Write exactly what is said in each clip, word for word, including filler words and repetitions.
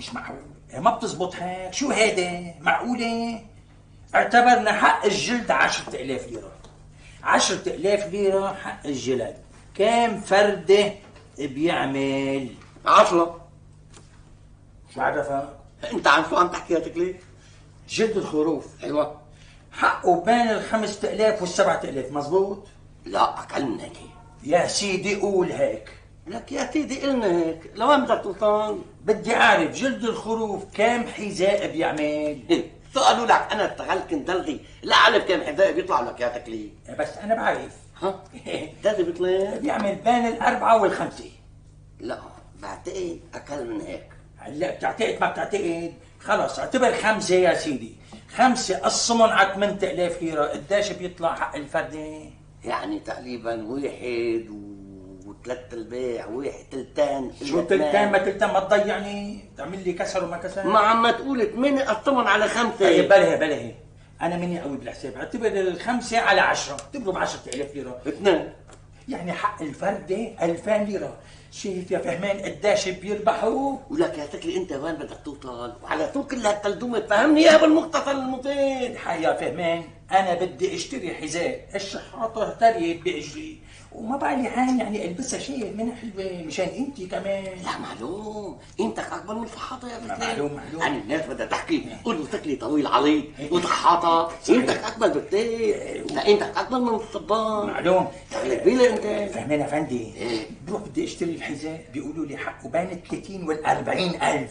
مش معقول، ما بتزبط هيك. شو هيدا؟ معقولة؟ اعتبرنا حق الجلد عشرة آلاف ليرة. عشرة آلاف ليرة حق الجلد. كام فردة بيعمل؟ عشرة. شو عرفك؟ انت عن شو عم تحكي يا تكليف؟ جلد الخروف. ايوه. حقه بين ال خمسة آلاف وال سبعة آلاف، مزبوط؟ لا اقل من هيك. يا سيدي قول هيك. لك يا سيدي قلنا هيك، لوين بدك توصل؟ بدي اعرف جلد الخروف كام حذاء بيعمل؟ شو قالوا لك انا اشتغلت كندلتي، لا اعرف كم حذاء بيطلع لك يا تكليف. بس انا بعرف. ها؟ ده بيطلع؟ بيعمل بين الأربعة والخمسة. لا بعتقد اقل من هيك. هلا بتعتقد ما بتعتقد؟ خلص اعتبر خمسة يا سيدي. خمسة قسمهم على ثمانية آلاف ليرة، قديش بيطلع حق الفردة؟ يعني تقريبا واحد وثلاث ارباع، واحد تلتان. شو تلتان ما تلتان ما تضيعني؟ تعمل لي كسر وما كسر؟ ما عم تقول ثمانية قسمهم على خمسة. طيب بلهي بلهي، أنا مني قوي بالحساب، اعتبر الخمسة على عشرة، تضرب عشرة آلاف ليرة. اثنين. يعني حق الفردة ألفين ليرة. شايف يا فهمان قديش بيربحوا؟ ولك يا تكلي انت وين بدك توصل؟ وعلى طول كل هالتلدومه فهمني اياها بالمختصر المفيد. الحق يا فهمان، انا بدي اشتري حذاء، الشحاطه اهتريت باجري وما بقى لي عين يعني البسها شيء من حلوه مشان انت كمان. لا معلوم، انتك اكبر من صحتها يا تكلي. معلوم معلوم. يعني الناس بدها تحكي قولوا تكلي طويل عريض وضحاطه، انتك اكبر بكثير، لا انتك اكبر من الصبان. معلوم. شغله كبيره انت. فهمان يا فندي، ايه؟ بروح بدي اشتري الحذاء بيقولوا لي حقه بين ال ثلاثين وال أربعين ألف.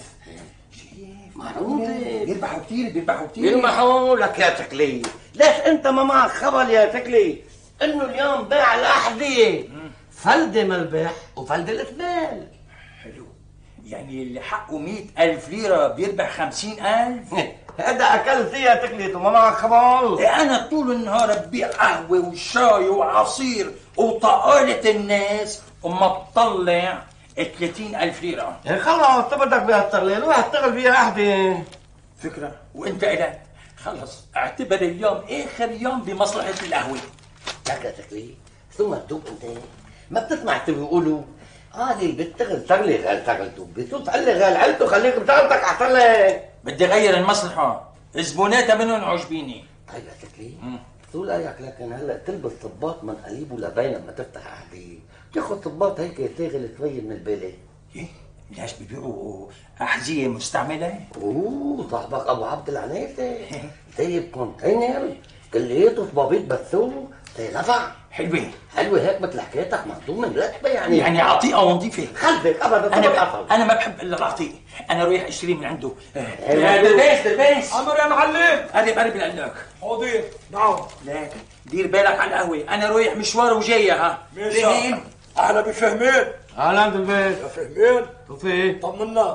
معلوم بيربحوا كثير بيربحوا كثير. بيربحوا لك يا تكلي. ليش انت ما معك خبر يا تكلي انه اليوم بيع الاحذيه فلده ملبح وفلده الاثنين. حلو، يعني اللي حقه مئة ألف ليرة بيربح خمسين ألف. هذا اكلت يا تكليت وما معك خبر. إيه أنا طول النهار ببيع قهوة وشاي وعصير وطقالة الناس وما بطلع ثلاثين ألف ليرة. إيه خلص تبدك بهالشغله، روح اشتغل فيها احدى. فكرة، وأنت إلك خلص اعتبر اليوم آخر يوم بمصلحة القهوة. لك يا تكليت شو مكتوب انت؟ ما بتسمع بيقولوا اه اللي بيشتغل شغله غير شغلته، بتقول تقلي غير علته خليك بشغلتك احسن لك. بدي غير المصلحة، زبوناتها منهم عجبيني. طيب يا تكليت شو رايك لكن هلا تلبس صباط من قريب ولبين لما تفتح احذيه، تاخذ صباط هيك يشتغل شوي من البلد. ايه؟ ليش بيبيعوا أحذية مستعملة؟ اوه صاحبك ابو عبد العنيفه جايب كونتينر كليته صبابيط بسوق تنفع. حلوة حلوه هيك مثل حكايتك مهضومه مرتبه يعني. يعني عطيئة ونظيفة. خلفك ابدا. انا انا ما بحب الا العطيء، انا رايح اشتري من عنده. دلباس دلباس عمر يا معلم. قرب قرب لك. حاضر. نعم. لك دير بالك على القهوة، انا رايح مشوار وجاي. ها ماشي. اهلا بفهمين. اهلا بالبيت. يا فهمين شو في؟ طمنا،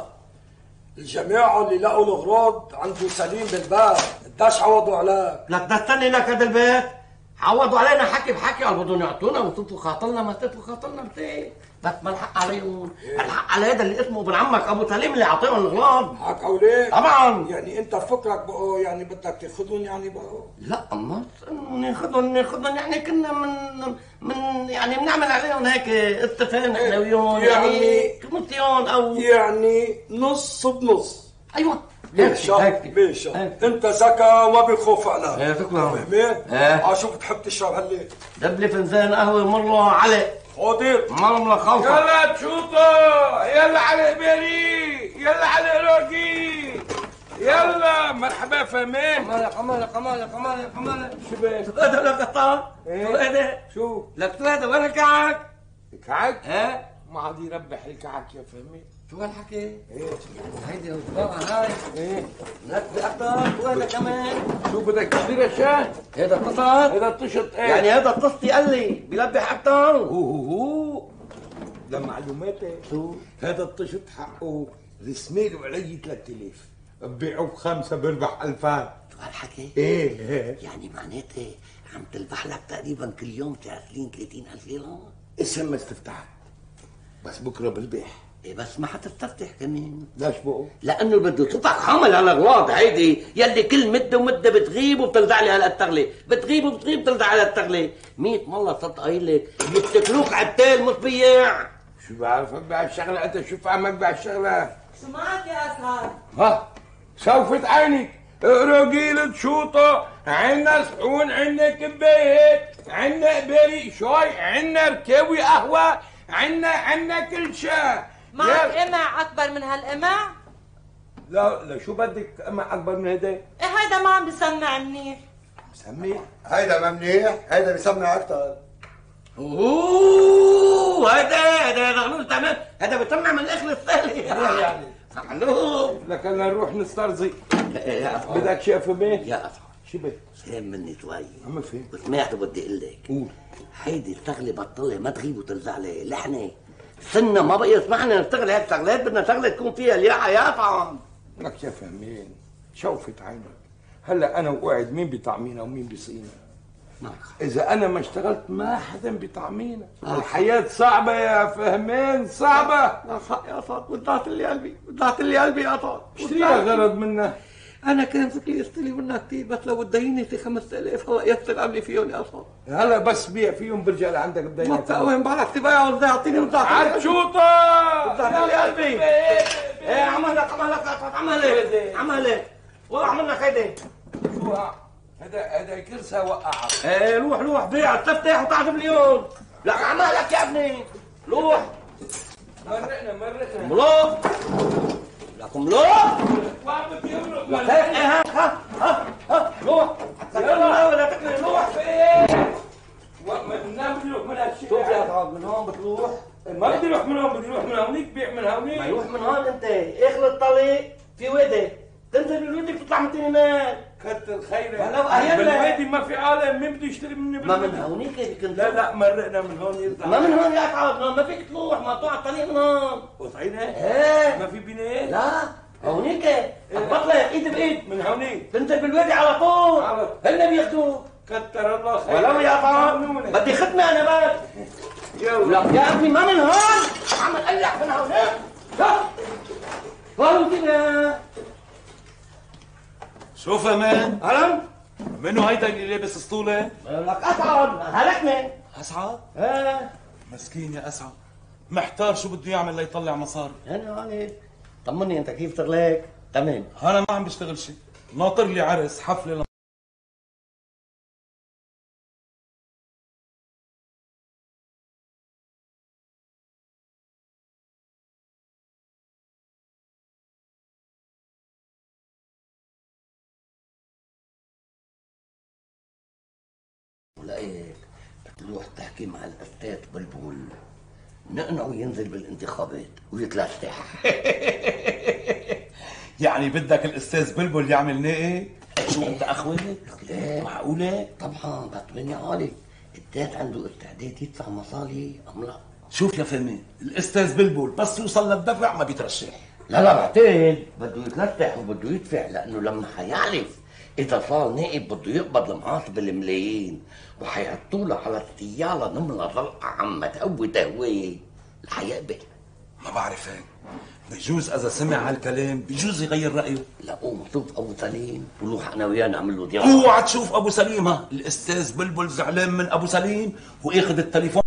الجماعة اللي لقوا الأغراض عند سليم بالباب قديش عوضوا عليك؟ لك تستني لك هذا البيت عوضوا علينا حكي بحكي، قال بدهم يعطونا وتطلوا خاطرنا ما تطلوا خاطرنا بتاعي، بس ما الحق عليهم، الحق على هذا اللي اسمه ابن عمك ابو سليم اللي عطيهم الاغراض. معك اولاد؟ طبعا. يعني انت فكرك بقوا يعني بدك تاخذهم يعني بقوا؟ لا اما ناخذهم ناخذهم يعني كنا من من يعني بنعمل عليهم هيك اتفاق احنا وياهم يعني كوميسيون او يعني نص بنص. ايوه ماشي ماشي. انت ذكى وما بيخوف عليك. ايه شكرا. فهمت؟ ايه اه شو بتحب تشرب هالليل؟ دب لي فنجان قهوه مره علي. حاضر. مرمله خوفه. يلا تشوطه، يلا على بيري، يلا على روكي، يلا مرحبا فهمان. قمالة قمالة قمالة قمالة قمالة. شو بك؟ شو هذا ولا قطان؟ شو هذا؟ شو؟ لك شو هذا وين الكعك؟ الكعك؟ ها؟ ما عاد يربح الكعك يا فهمي. شو هالحكي؟ ايه هيدي الطبعة هاي. ايه لك بأكثر شو هذا كمان؟ شو بدك تشتري اشياء؟ هذا اتصل؟ هذا الطشط ايه؟ يعني هذا اتصلي قال لي بيلبح أكثر؟ اوه لمعلوماتك شو؟ هذا الطشط حقه رسمي له علي ثلاثة آلاف، ببيعه بخمسة بربح ألفان. شو هالحكي؟ ايه ايه يعني معناته عم تلبح لك تقريبا كل يوم عشرين ثلاثين ألف ليرة؟ اسم ما استفتحت بس بكره بربح. إيه بس ما حتستفتح كمان. ليش بقى؟ لانه بده تطلع حامل على الاغراض هيدي يلي كل مده ومده بتغيب وبترجع لي على التغلي، بتغيب وبتغيب بترجع على التغلي، مية مره صرت قايل لك بيتكلوك عتال مش بياع. شو بعرفك بهالشغله انت؟ شو فهمك بهالشغله؟ شو معك يا اسعد؟ ها شوفت عينك رجيل شوطه، عنا صحون، عنا كبايات، عنا بري شاي، عنا ركاوي قهوه، عنا عنا كل شيء. معك قمع اكبر من هالقمع؟ لا لا شو بدك قمع اكبر من هيدا؟ ايه هيدا ما عم بيسمع منيح. مسمي؟ هيدا ما منيح، هيدا بيسمع اكثر. اوه هيدا هيدا زغلول تمام، هيدا بيسمع من الاخر السهل يعني. معلوم. لك هلا نروح نسترزق. يا أصحاب. بدك شيء في بيت؟ يا اصحاب شو بدك؟ فهم مني شوي. عم فهم. سمعت بدي اقول لك. قول. هيدي الشغله بطلها ما تغيب وترجع لي، لحنه سنة ما بقى يسمعنا نشتغل هيك شغلات، بدنا شغله تكون فيها الياحة يا طعم. لك يا فهمين شوفت عينك، هلا انا وقعد مين بيطعمينا ومين بيسقينا؟ اذا انا ما اشتغلت ما حدا بيطعمينا. الحياه صعبه يا فهمين، صعبه. يا صاح يا صاح وضعت لي قلبي، وضعت لي قلبي يا صاح. شو الغرض منها؟ انا كان فكري استلي منها كثير، بس لو تديني في خمسة آلاف هلا يسر قبلي فيهم يا صاح. هلا بس بيع فيهم برجع لعندك ما بدينك. بتقوم بعرف تبيع ولا يعطيني وضعت لي عالشوطه وضعت لي قلبي. ايه عملك عملك يا صاح، عملك عملك والله عملنا خيدي. شو هذا هذا كرسه وقعك. ايه روح روح بيع تفتح وتعرف مليون. لك عملك يا ابني روح. مرقنا مرقنا ملوك لكم ملوك. لك هيك ايه ها ها ها ها روح. يلا ولا تكلم روح. ما بدنا بنروح من هالشيء. شوف يا صاحب من هون بتروح. ما بدي اروح من هون، بدي اروح من هونيك بيع من هونيك. ما يروح من هون انت اخلط الطريق في وادي تنزل بالوادي بتطلع من تاني مال. كتر خيرك. هلا أهينا. بالوادي ما في عالم، مين بده يشتري مني ما بالوادي؟ من هونيك كنت. لا لا مرقنا من هون يرجع. ما من هون يا صاحب ما فيك تروح، ما تقع الطريق من هون. قطعينها؟ ايه ما في بنايات؟ لا هونيك بطلع ايد بايد من هونيك تنزل بالوادي على طول. على هن بياخذوك. كتر الله خيرك. ولو يا صاحب بدي ختمه انا بس. يلا لا يا ابني ما من هون، عم اقلع من هون. لا هون كده. شوف يا مان، هلا منو هيدا اللي لابس اسطوله؟ لك اسعد هلكني. اسعد؟ ايه مسكين يا اسعد، محتار شو بده يعمل ليطلع مصاري. هلا هون طمني انت كيف شغلك؟ تمام. انا ما عم بشتغل شيء، ناطر لي عرس حفله. ولقيت بتروح تحكي مع الاستاذ بلبل نقنعه ينزل بالانتخابات ويتلسح. يعني بدك الاستاذ بلبل يعمل نائب؟ شو انت اخوي؟ ليه؟ معقوله؟ طبعا بطمني عالي الداد عنده استعداد يدفع مصاري ام لا؟ شوف يا فهمي، الاستاذ بلبل بس يوصل للدفع ما بيترشح. لا لا بعتقد بده يتلسح وبده يدفع، لانه لما حيعرف اذا صار نائب بده يقبض المعاش بالملايين وحيحطوا له على السياره نمله زرقاء عم تقوي تهويه الحيقبل. ما بعرف هيك، بجوز اذا سمع هالكلام بجوز يغير رايه. لا قوم شوف ابو سليم ونروح انا وياه نعمل له ضيافه. اوعى تشوف ابو سليم، ها الاستاذ بلبل زعلان من ابو سليم واخذ التليفون.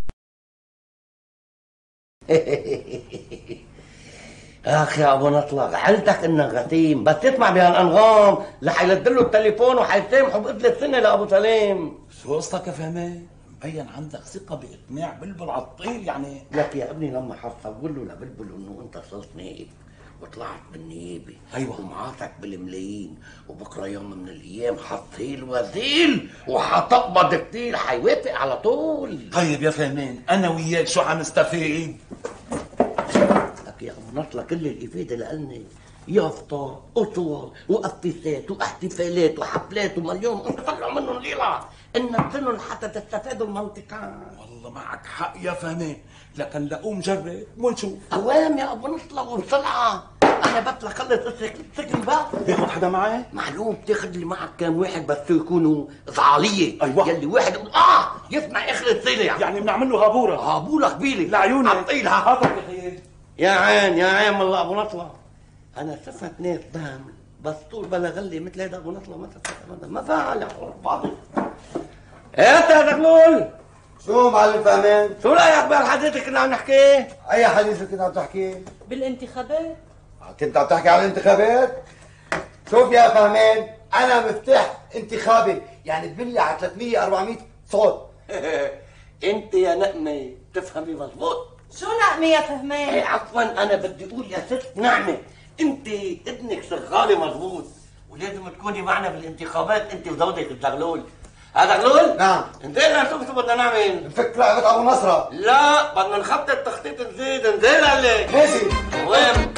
اخ يا ابو نطلق علتك انك غتيم، بس تسمع بهالانغام رح يلدله التليفون وحيسامحوا بقتل سنه لابو سليم. شو قصتك يا فهمي؟ مبين عندك ثقه باقناع بلبل عالطيل يعني. لك يا ابني لما حصور له لبلبل انه انت صرت نائب وطلعت بالنيابه أيوة. ومعاتك بالملايين، وبكره يوم من الايام حطيل وزيل وحتقبض كتير حيوافق على طول. طيب يا فهمين انا وياك شو حنستفيد؟ لك يا ابو نطلة كل الافاده لالنا يافطه قصور وقفيسات واحتفالات وحفلات ومليون قصه طلعوا منهم ليله ان تنن حتى تستفادوا المنطقه. والله معك حق يا فهمين، لكن لقوم جرب ونشوف. اوام يا ابو نطلة وبسرعه، انا بطلع خلص السكن بقى. ياخذ حدا معي؟ معلوم تاخذ اللي معك كام واحد بس يكونوا زعاليه. أيوة. يلي واحد يقول اه يسمع اخر السيله يعني, يعني بنعمل له هابوره. هابوله قبيله لعيونك عطيلها. حاضر يا خيي. يا عين يا عين والله ابو نطلة، انا شفت ناس دام بس طول بلا غلي مثل هذا ابو نطلة ما شفت ابدا، ما فعل يا فاضي. انت يا زغلول شو معلم فهمان؟ شو رايك بهالحديث اللي كنا عم نحكيه؟ اي حديث كنت عم تحكي؟ بالانتخابات. كنت عم تحكي عن الانتخابات؟ شوف يا فهمان، انا مفتاح انتخابي، يعني تبلي على ثلاثمية أربعمية صوت. انت يا نقمه بتفهمي مضبوط. شو نقمة يا ايه فهمان؟ عفوا انا بدي اقول يا ست نعمه، انت ابنك شغاله مضبوط ولازم تكوني معنا بالانتخابات انت وزوجك الزغلول. هذا غلول؟ نعم. انزل شوف شو بدنا نعمل. نفك لعبة ابو نصرة. لا بدنا نخطط تخطيط جديد. انزل هلا. ماشي. وين؟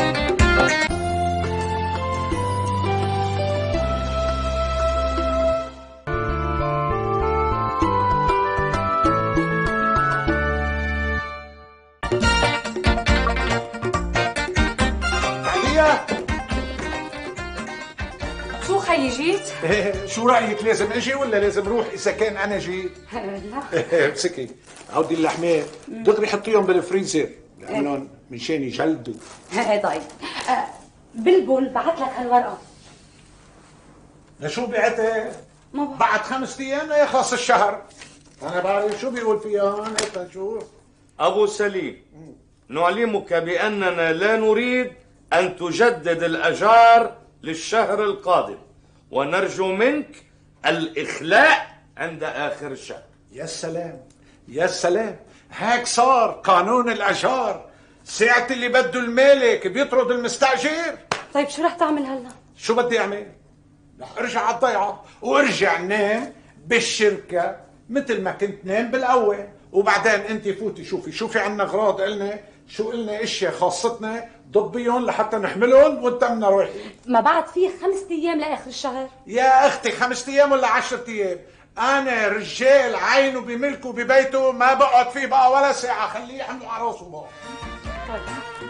شو خيي جيت؟ شو رايك، لازم اجي ولا لازم روح اذا كان انا جيت؟ لا امسكي عودي اللحمات دغري حطيهم بالفريزر لانهم مشان يجلدوا. طيب آه، بلبل بعت لك هالورقه. لشو بعتها؟ ما بعرف. بعد خمس ايام يخلص الشهر. انا بعرف شو بيقول فيها هون. هيك نشوف. أبو سليم، نعلمك بأننا لا نريد أن تجدد الأجار للشهر القادم، ونرجو منك الإخلاء عند آخر الشهر. يا سلام يا سلام، هيك صار قانون الأجار، ساعة اللي بده المالك بيطرد المستأجر. طيب شو رح تعمل هلا؟ شو بدي أعمل؟ رح أرجع على الضيعة وأرجع نام بالشركة مثل ما كنت نام بالأول، وبعدين أنت فوتي شوفي شوفي عنا أغراض إلنا، شو إلنا أشياء خاصتنا ضبيهم لحتى نحملهم وانتمنا رايحين. ما بعد فيه خمسة أيام لآخر الشهر. يا أختي خمسة أيام ولا عشرة أيام؟ أنا رجال عينه بملكه ببيته ما بقعد فيه بقى ولا ساعة، خليه يحملوا على راسه بقى. طيب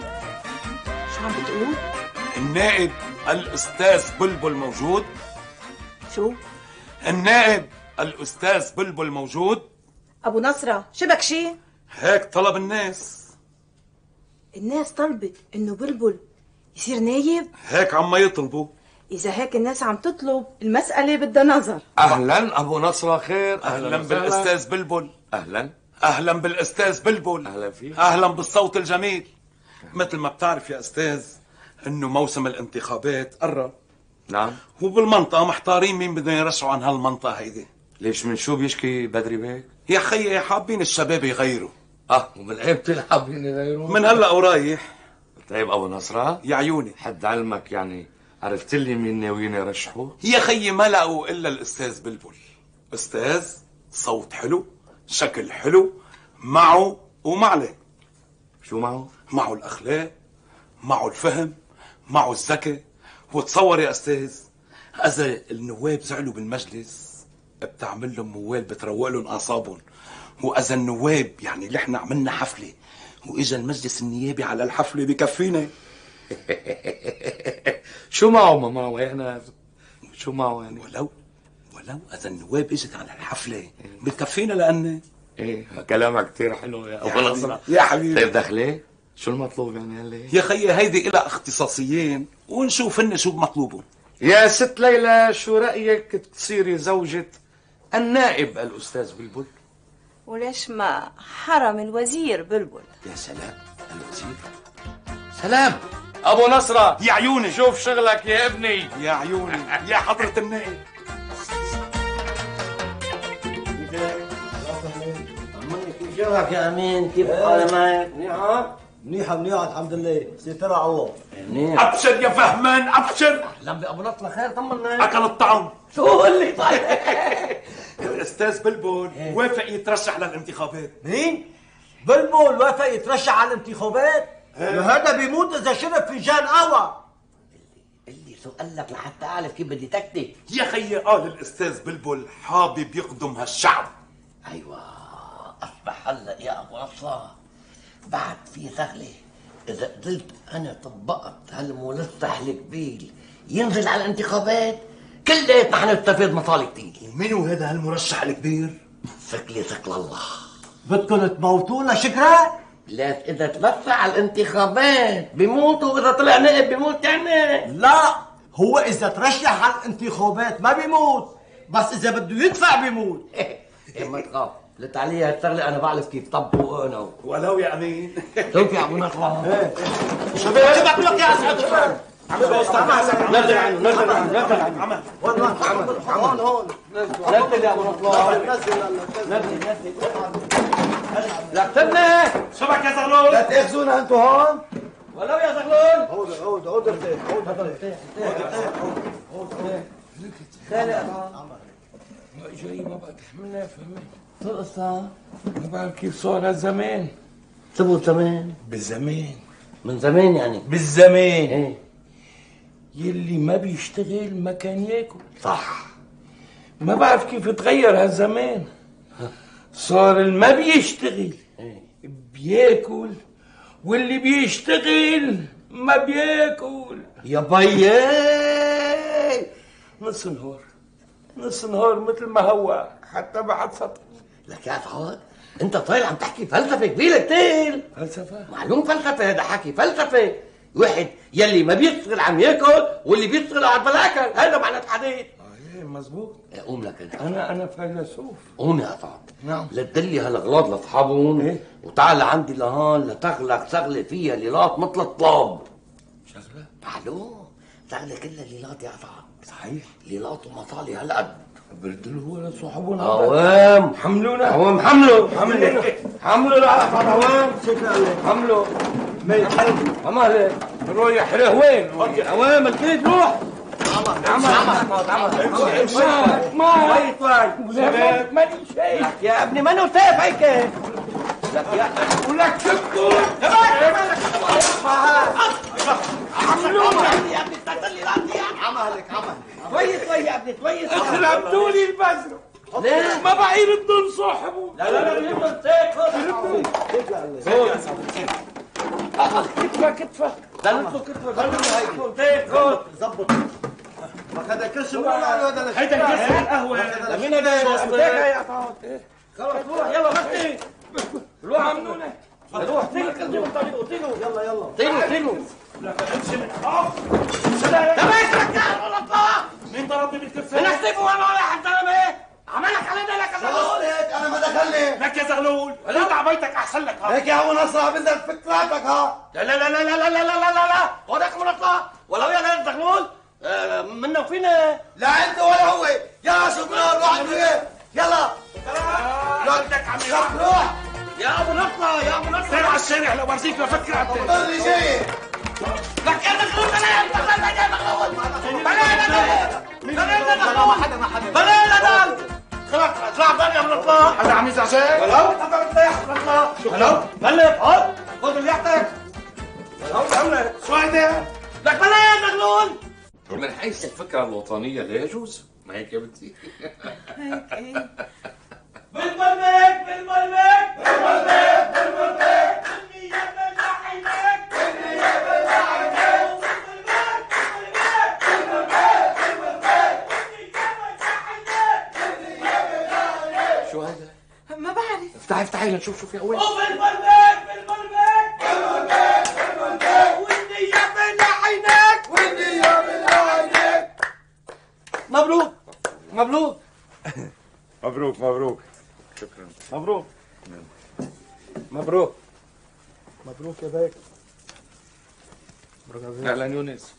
شو عم بتقول؟ النائب الأستاذ بلبل موجود؟ شو؟ النائب الأستاذ بلبل موجود؟ ابو نصرة شبك شي؟ هيك طلب الناس. الناس طلبت انه بلبل يصير نايب؟ هيك عم يطلبوا. اذا هيك الناس عم تطلب المسألة بدها نظر. أهلا أبو نصرة، خير. أهلا, أهلاً بالأستاذ بلبل. أهلا أهلا بالأستاذ بلبل. أهلا فيك. أهلا بالصوت الجميل. مثل ما بتعرف يا أستاذ إنه موسم الانتخابات قرب. نعم. وبالمنطقة محتارين مين بدهم يرشحوا عن هالمنطقة هيدي. ليش، من شو بيشكي بدري بيك؟ يا خيي حابين الشباب يغيروا. اه ومن ايمتى حابين يغيروا؟ من هلا ورايح. طيب ابو نصرة، يا عيوني حد علمك يعني عرفت لي مين ناويين يرشحوا؟ يا خيي ما لقوا الا الاستاذ بلبل. استاذ صوت حلو، شكل حلو، معه ومعله. شو معه؟ معه الاخلاق، معه الفهم، معه الذكاء. وتصور يا استاذ اذا النواب زعلوا بالمجلس بتعمل لهم موال بتروق لهم اعصابهم، واذا النواب يعني اللي احنا عملنا حفله واجا المجلس النيابي على الحفله بكفينا. شو معه ما معه احنا شو معه يعني؟ ولو ولو اذا النواب اجت على الحفله بتكفينا لان ايه كلامك كثير حلو يا ابو نصر. يا حبيبي. طيب دخلي شو المطلوب يعني هلا؟ يا خيي هيدي إلها اختصاصيين ونشوف هن شو بمطلوبهم. يا ست ليلى، شو رايك تصيري زوجة النائب الاستاذ بلبل؟ وليش ما حرم الوزير بلبل؟ يا سلام الوزير. سلام ابو نصرة، يا عيوني شوف شغلك يا ابني. يا عيوني يا حضرة النائب. كيف شغلك يا امين؟ كيف حالك معك؟ منيحة؟ منيحة منيحة الحمد لله، ستر على الله. منيح. ابشر يا فهمان ابشر. اهلا بابو نصرة، خير طمنا. اكل الطعم. شو قول لي طيب؟ الاستاذ بلبل وافق يترشح للانتخابات. مين؟ بلبل وافق يترشح على الانتخابات؟ هذا بيموت اذا شرب فنجان قهوة. اللي سؤالك لحتى اعرف كيف بدي تكتك. يا خيي قال الاستاذ بلبل حابب يخدم هالشعب. ايوه اصبح هلا يا ابو نصرة بعد في شغله، اذا قدرت انا طبقت هالملصح الكبير ينزل على الانتخابات كلياتنا حنستفيد مصالح كتير. ومين هو هذا هالمرشح الكبير؟ ثقلي ثقل الله. بدكم تموتونا شكرا؟ لا اذا تلفع على الانتخابات بيموتوا واذا طلع نائب بيموت يعني. لا، هو اذا ترشح على الانتخابات ما بيموت، بس اذا بده يدفع بيموت. إيه ما تخاف، قلت علي هالشغله انا بعرف كيف طبقوا انا. ولو يا امين. شوف يا ابو نطلع. شباب شو بقول لك يا اسعد؟ عم نزل عنه نزل عنه نزل عنه. عمل هون هون نزل يا ابو نطلع. نزل نزل نزل. لا استنى. شبك يا زغلول. لا تاخذونا انتوا هون. ولو يا زغلول. عود عود عود ارتاح عود ارتاح عود ارتاح. خالق جاي ما بقى تحملنا فهمت. تقصى. ما بعرف كيف صار هالزمان. تبو زمان. بالزمان. من زمان يعني. بالزمان. ايه. يلي ما بيشتغل ما كان ياكل. صح. ما بعرف كيف تغير هالزمان. صار اللي ما بيشتغل بياكل واللي بيشتغل ما بياكل. يا بيي نص نهار نص نهار مثل ما هو حتى بعد سطر. لك يا سعود انت طايل عم تحكي فلسفه كبيره كتير. فلسفه؟ معلوم فلسفه، هذا حكي فلسفه. واحد يلي ما بيشتغل عم ياكل واللي بيشتغل قاعد بلا اكل، هذا معنى الحديث. ايه مزبوط. قوم لك انت. انا انا فيلسوف. قوم يا سعود. نعم. لا تدلي هالاغلاط لاصحابهم. ايه؟ وتعال لعندي لهون لتغلق شغله فيها ليلات مثل الطلاب. شغله؟ معلوم شغله كلها ليلات يا سعود. صحيح. ليلات ومصالح هالقد. بردلوا هو لصحابنا. عوام حملونا. عوام حملوا حملوا حملوا لعرفت عوام. حملوا عمال رايح لهوين؟ عوام الكيد روح. عمل عمل عمل ما شباب ما لي شيء. لك يا ابني ما انا سايب هيك. لك يا ولك شكو عملونا يا ابني تسلي راسي. عملك عمل كويس يا ابني كويس. خربتوا لي البزر. ليه؟ ما بقى يردوا صاحبه. لا لا لا يردوا كتفك كتفك دلتوا كتفك دلتوا هيك زبط ما خد كرسي ولا هذا هيدا الكرسي القهوه. مين هذا يا خلص روح يلا بس روح عملونا. روح طيلوا طيلوا طيلوا يلا يلا طيلوا طيلوا. امشي من اه تبعك يا الله. مين ضربني بالكرسي؟ نكتبه وانا ولا حتى انا ايه؟ عملك علينا لك يا خلص هيك انا ما دخلني. لك يا زغلول رجع بيتك احسن لك. ها هيك يا ابو نصر بدك فكراتك ها. لا لا لا لا لا لا لا لا لا لا هونك من اطلع ولو يا غير زغلول منا وفينا. لا انت ولا هو. يلا شكرا روح عنده يلا. بدك عم روح يا ابو نطلع يا ابو نطلع. سير على الشارع لو برزيك لفكر انت. ضلني جاي. لك يا زغلول بلا يا زغلول بلا يا زغلول بلا يا زغلول ما حدا ما حدا بلا يا زغلول. خلاص اطلع ضل يا ابو نطلع. هذا عم يزعجك؟ ولو انت بتريح نطلع. ولو بلف هون خذ ريحتك. ولو بلف شو هيدا؟ لك بلا يا زغلول. من حيث الفكرة الوطنية لا يجوز، ما هيك يا بنتي؟ هيك ايه. بالملمك بالملمك بالملمك بالملمك النية بلا عينك النية بلا عينك بالملمك بالملمك بالملمك بالملمك النية بلا عينك النية بلا عينك. شو هذا؟ ما بعرف. افتحي افتحي لنشوف شو في أول. وبالملمك بالملمك بالملمك بالملمك والنية بلا عينك والنية بلا عينك. مبروك مبروك مبروك مبروك. شكرا. مبروك مبروك مبروك يا بيك. اهلا يونس.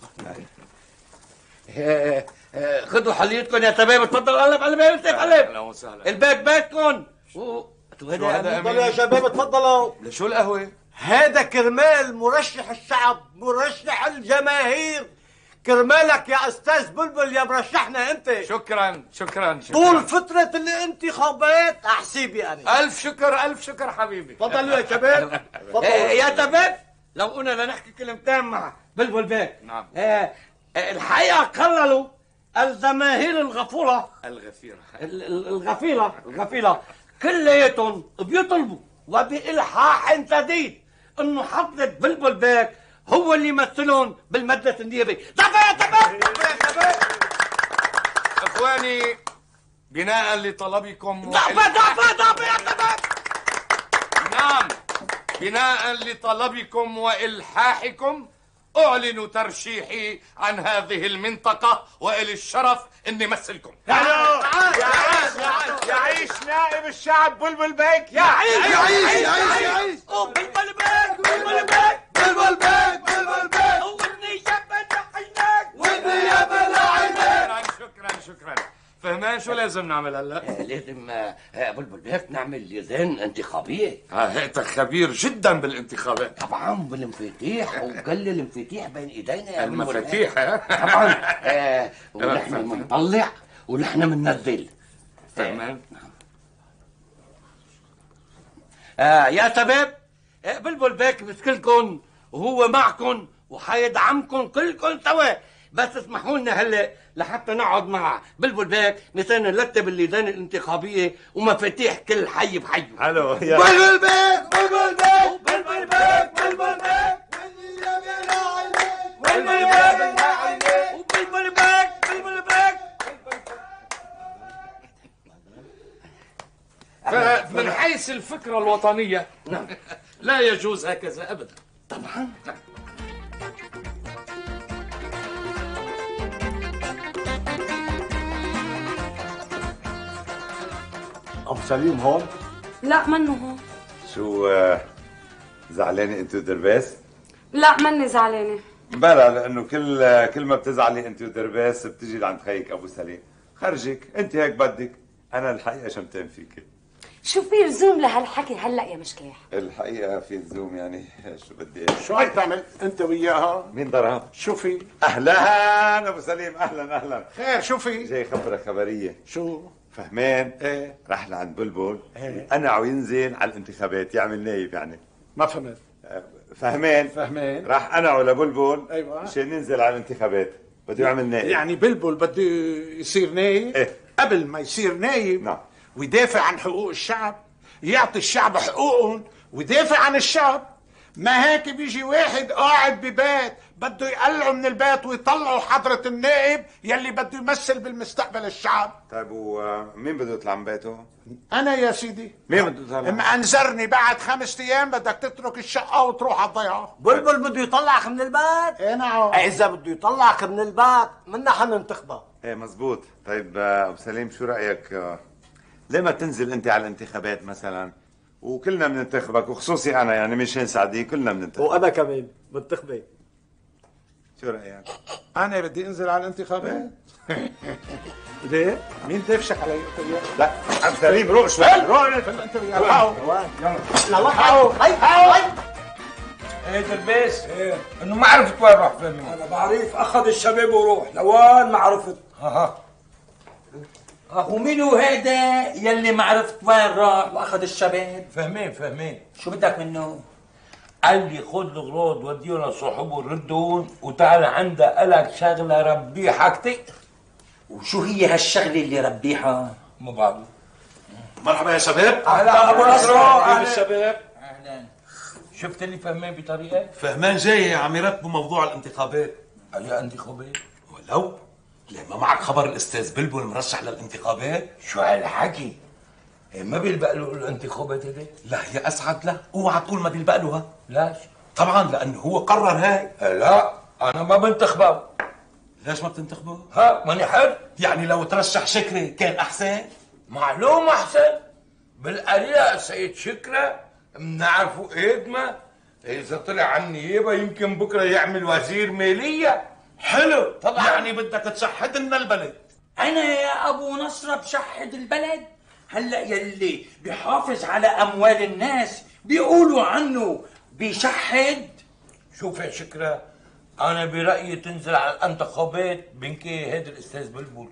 خذوا حليتكم يا شباب. تفضلوا قلب قلب يا يوسف قلب. اهلا وسهلا. البيت بيتكم. شو هذا؟ تفضلوا يا شباب تفضلوا. لشو القهوة؟ هذا كرمال مرشح الشعب مرشح الجماهير. كرمالك يا استاذ بلبل يا مرشحنا انت. شكرا شكرا شكرا. طول فترة الانتخابات احسيبي انا. ألف شكر ألف شكر حبيبي. تفضلوا يا شباب. يا شباب لو قلنا لنحكي كلمتين مع بلبل بيك. نعم. آه الحقيقة قرروا الجماهير الغفورة الغفيرة. الغفيرة الغفيرة كلياتهم بيطلبوا وبإلحاح شديد انه حضرة بلبل بيك هو اللي يمثلهم بالمجلس النيابي. دفع يا شباب دفع يا شباب. اخواني بناء لطلبكم دفع دفع دفع يا شباب. نعم بناء لطلبكم والحاحكم أعلن ترشيحي عن هذه المنطقة وإلي الشرف إني أمثلكم. يعيش نائب الشعب بلبل بيك. يعيش يعيش يعيش يعيش بلبل بيك بلبل بيك بلبل بيك بلبل بيك والنيابة لعينك والنيابة لعينك. شكرا شكرا. فهمان شو لازم نعمل هلا؟ لازم بلبل بيك نعمل لجان انتخابية. هيك خبير جدا بالانتخابات. طبعا بالمفاتيح وقل المفاتيح بين ايدينا يا المفاتيح ها؟ طبعا. آه ونحن بنطلع ونحن بننزل. تمام. آه يا شباب، بلبل بيك بسكلكم وهو معكم وحيدعمكم كلكم سوا، بس اسمحوا لنا هلا لحتى نقعد مع بلبل بيك مثلا نرتب اللجان الانتخابيه ومفاتيح كل حي بحي. حلو يا بلبل بيك بلبل بيك بلبل بيك بلبل بيك والنيابة لعينك والنيابة لعينك وبلبل بيك بلبل بيك. فمن حيث الفكرة الوطنية لا يجوز هكذا أبدا. طبعا. أبو سليم هون؟ لا منه هون. شو زعلانة أنت ودرباس؟ لا ماني زعلانة. بلا لأنه كل كل ما بتزعلي أنت ودرباس بتجي لعند خيك أبو سليم. خرجك أنت هيك بدك، أنا الحقيقة شمتان فيك. شو في لزوم لهالحكي هلا يا مشكاح؟ الحقيقة في لزوم يعني شو بدي ايه؟ شو هيك تعمل انت وياها؟ مين ضرب؟ شو في؟ اهلا ابو سليم، اهلا اهلا. خير شو في؟ جاي خبرك خبريه. شو؟ فهمان؟ ايه راح لعند بلبل ايه قنعه وينزل على الانتخابات يعمل نايب يعني. ما فهمت. فهمان؟ فهمان راح قنعه لبلبل ايوه مشان ينزل على الانتخابات، بده يعمل نايب. يعني بلبل بده يصير نايب؟ ايه قبل ما يصير نايب نعم ويدافع عن حقوق الشعب، يعطي الشعب حقوقهم ويدافع عن الشعب. ما هيك بيجي واحد قاعد ببيت بده يقلعه من البيت ويطلعه حضرة النائب يلي بده يمثل بالمستقبل الشعب. طيب ومين بده يطلع من بيته؟ أنا يا سيدي. مين بده يطلع؟ اما أنذرني بعد خمس أيام بدك تترك الشقة وتروح على الضيعة. بلبل بده يطلعك من البيت؟ ايه نعم. إذا بده يطلعك من البيت منا حننتخبه. ايه مزبوط. طيب ابو سليم شو رايك ليه ما تنزل انت على الانتخابات مثلا وكلنا بننتخبك، وخصوصي انا يعني مشان سعدي كلنا بننتخبك. وانا كمان بنتخبك. شو رايك؟ انا بدي انزل على الانتخابات؟ ليه؟ مين دافشك علي انت وياه؟ لا ابو سليم روح شوي روح انت وياه. يلا تعالوا. هي هي ايه درباس؟ ايه انه ما عرفت وين راح فهمني. انا بعرف اخذ الشباب وروح لوين ما عرفت. ها ها ومين هو هيدا يلي ما عرفت وين راح واخذ الشباب؟ فهمين فهمين. شو بدك منه؟ قال لي خذ الغراض وديهم لصاحبه وردهم وتعال عندها الك شغله ربيحه كتير. وشو هي هالشغله اللي ربيحه؟ ما بعرف. مرحبا يا شباب. اهلا ابو نصر. اهلا الشباب. اهلا. شفت اللي فهمان بطريقه؟ فهمان جاي عم يرتبوا موضوع الانتخابات. اي انتخابات؟ ولو ليه ما معك خبر الاستاذ بلبل مرشح للانتخابات؟ شو هالحكي؟ ما بيلبق له الانتخابات هيك؟ لا يا اسعد لا، اوعى تقول ما بيلبق له. ها ليش؟ طبعا لانه هو قرر هاي. لا انا ما بنتخبه. ليش ما بتنتخبه؟ ها ماني حر. يعني لو ترشح شكري كان احسن؟ معلوم احسن. بالقليل سيد شكرة بنعرفه إدمة، إذا طلع عن النيابة يمكن بكرة يعمل وزير مالية. حلو طبعا. يعني بدك تشحد لنا البلد. أنا يا أبو نصر بشحد البلد؟ هلأ يلي بيحافظ على أموال الناس بيقولوا عنه بيشحد. شوف يا شكرة، أنا برأيي تنزل على الانتخابات بنكي هيدا الأستاذ بلبل.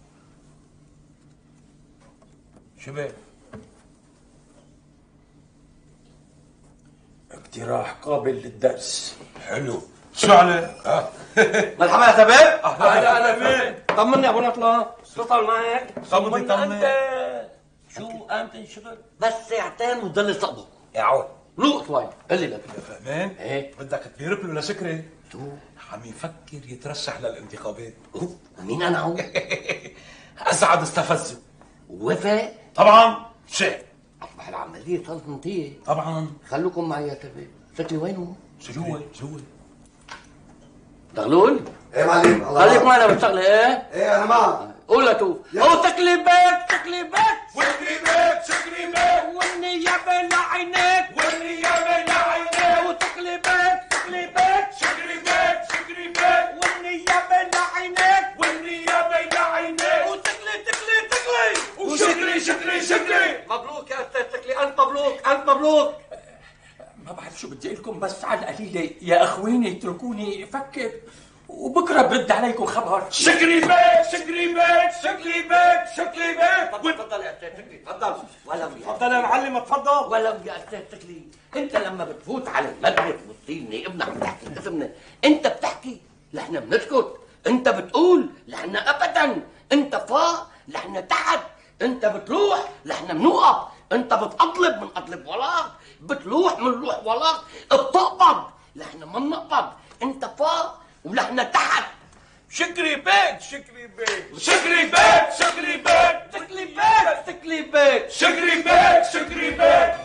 شباب اقتراح قابل للدرس. حلو. شو عليه؟ اه مرحبا يا شباب. اهلا اهلا فين؟ طمني يا ابو نطلة، شو صار معك؟ طمني طمني. انت شو قام تنشغل؟ بس ساعتين وتضل صقبه. يا عود لوق شوي، قل لي لك. يا فهمان ايه بدك تبارك له لشكري. شو؟ عم يفكر يترشح للانتخابات. مين انا هو؟ اسعد استفزه. ووافق؟ طبعا شيء. اصبح العمليه سلطنتيه. طبعا. خلوكم معي يا شباب. شكلي وينه؟ جوا جوا. دغلول؟ ايه معلم الله خليك معنا بالشغله. ايه ايه انا معك. قول لتوف. او تقليبات تقليبات والنيابة تقليبات والنيابة لعينيك والنيابة لعينيك وتقليبات تقليبات تقليبات تقليبات والنيابة لعينيك والنيابة لعينيك وتقلي تقلي تقلي وشكري شكري شكري. مبروك يا استاذ تقلي، الف مبروك الف مبروك. ما بعرف شو بدي لكم، بس على القليله يا اخويني اتركوني افكر وبكره برد عليكم خبر. شكري بيت شكري بيت شكلي بيت شكلي بيت. تفضل يا استاذ تقلي تفضل. ولو يا تفضل يا معلم اتفضل. ولو يا استاذ تقلي، انت لما بتفوت على المدرسه وتصيرني ابنك بتحكي اسمنا، انت بتحكي لحنا بنسكت، انت بتقول لحنا ابدا، انت فوق لحنا تحت، انت بتروح لحنا بنوقف، انت بتقلب بنقلب وراك، بتلوح بنلوح وراك، بتقبض لحنا ما بنقبض، انت فوق ولحنا تحت. شكري بيت شكري بيت شكري بيت شكري بيت تقلي بيت تقلي بيت شكري بيت شكري بيت.